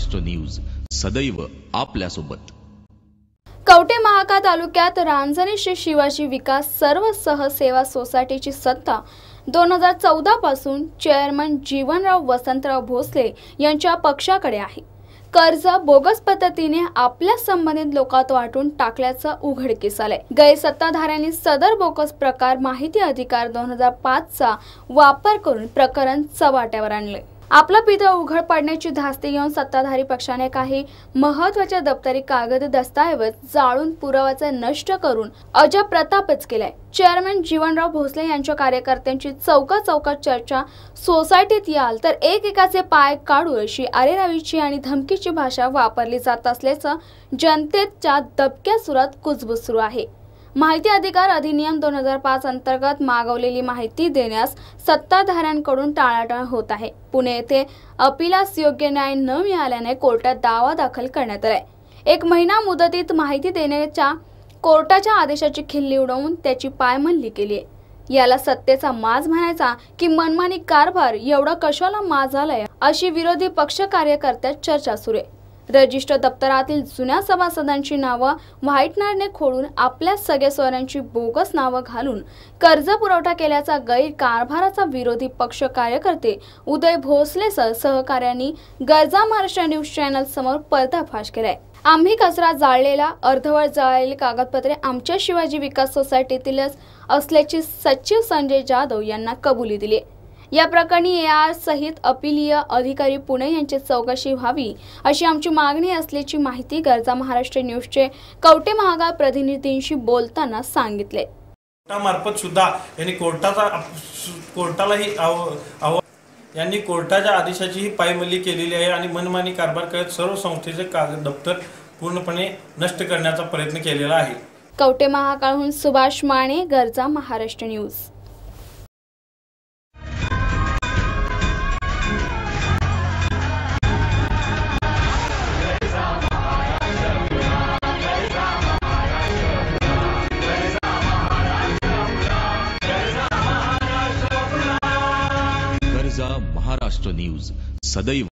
Maharashtra news सदैव आपल्यासोबत। कवठे महांकाळ तालुक्यात रांजणी श्री शिवाजी विकास सर्व सह सेवा सोसायटीची सत्ता 2014 पासून चेअरमन जीवनराव वसंतराव भोसले यांच्या पक्षाकडे आहे। कर्ज बोगस पद्धतीने आपल्या संबंधित लोकात वाटून टाकल्याचं उघडकीस आलंय। गैरसत्ताधाऱ्यांनी सदर बोगस प्रकार माहिती अधिकार 2005 चा वापर करून प्रकरण चव्हाट्यावर आणले। आपला पितळ उघड पाडण्याची धास्ती घेऊन सत्ताधारी पक्षाने काही महत्त्वाच्या दप्तरी कागद दस्तऐवज जाळून पुराव्याचे नष्ट करून अजब प्रतापच केलाय। चेअरमन जीवनराव भोसले यांच्या कार्यकर्त्यांची चौकात चर्चा सोसायटीत याल तर एकेकाचे पाय काढू अशी अरेरावीची आणि धमकीची भाषा वापरली जात असल्याचं जनतेच्या दबक्या सुरात कुजबूज सुरू आहे। माहिती अधिकार अधिनियम 2005 अंतर्गत मागवलेली माहिती देण्यास सत्ताधाऱ्यांकडून टाळाटाळ होत आहे। पुणे येथे अपिलास योग्य न्याय न मिळाल्याने कोर्टात दावा दाखल करण्यात आलाय। 1 महिना मुदतीत माहिती देण्याच्या कोर्टाच्या आदेशाची खिल्ली उडवून त्याची पायमल्ली केली आहे। याला सत्तेचा माज म्हणायचा की मनमानी कारभार, एवढा कशाला माज आलाय अशी विरोधी पक्ष कार्यकर्त्यात चर्चा सुरू आहे। रजिस्टर दप्तरातील जुन्या सभासदांची नावं व्हाईटनरने खोडून आपल्या सगळ्या स्वरांची बोगस नावं घालून कर्ज पुरवठा केल्याचा गैरकारभाराचा विरोधी पक्ष कार्यकर्ते उदय भोसले सहकार्यांनी गरजा महाराष्ट्र न्यूज चॅनल समोर पर्दाफाश केलाय। आम्ही कचरा जाळलेला अर्धवट जळालेली कागदपत्रे आमच्या शिवाजी विकास सोसायटीतीलच असल्याची सचिव संजय जाधव यांना कबुली दिली। या प्रकरणी AR सहित अपीलीय अधिकारी पुणे यांची चौकशी व्हावी अशी आमची मागणी असल्याची माहिती गरजा महाराष्ट्र न्यूजचे कवठे महांकाळ प्रतिनिधींशी बोलताना सांगितले। कोर्टामार्फत सुद्धा यांनी कोर्टालाही यांनी कोर्टाच्या आदेशाचीही पायमल्ली केलेली आहे आणि मनमानी कारभार करत सर्व संस्थेचे कागद दप्तर पूर्णपणे नष्ट करण्याचा प्रयत्न केलेला आहे। कवठे महांकाळहून सुभाष माने, गरजा महाराष्ट्र न्यूज। गरजा महाराष्ट्र न्यूज सदैव